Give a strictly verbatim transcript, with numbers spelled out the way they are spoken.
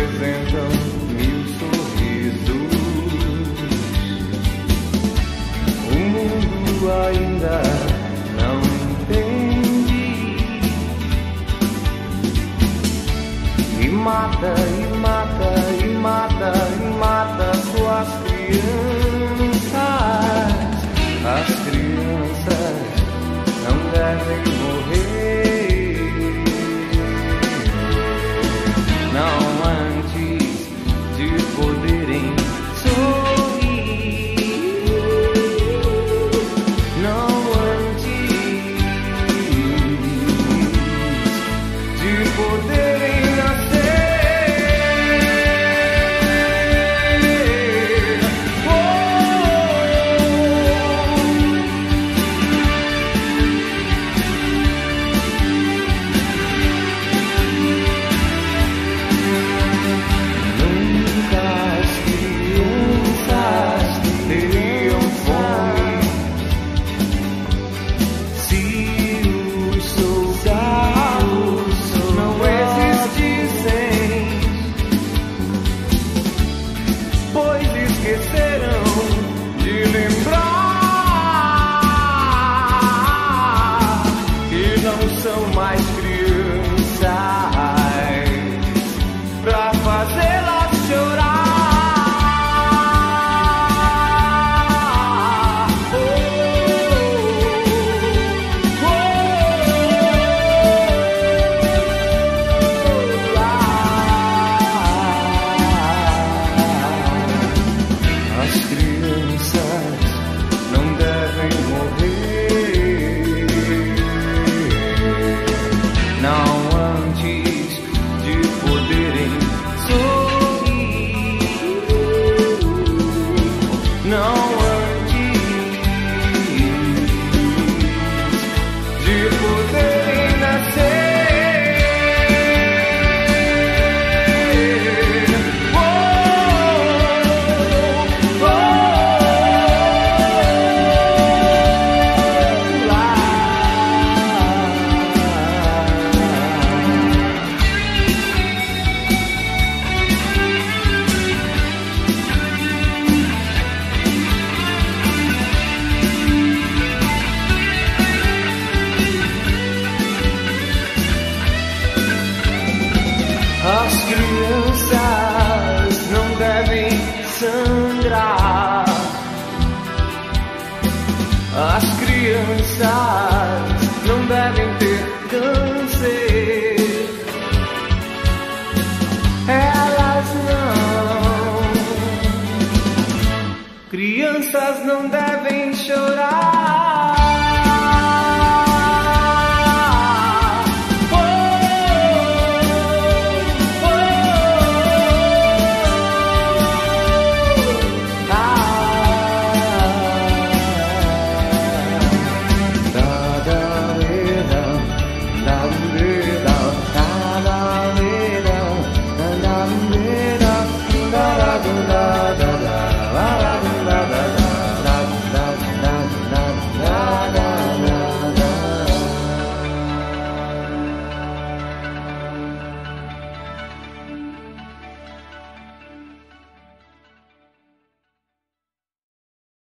representam mil sorrisos. O mundo ainda não entende e mata, e mata, e mata, e mata suas crianças. As crianças não devem morrer, não antes de poderem sorrir, não antes de poderem nascer. São mais crianças pra fazê-las chorar. Oh, oh, oh, as crianças não devem morrer, não antes de poderem sorrir, não antes de poderem nascer. As crianças não devem sangrar, as crianças não devem ter câncer, elas não, crianças não devem chorar.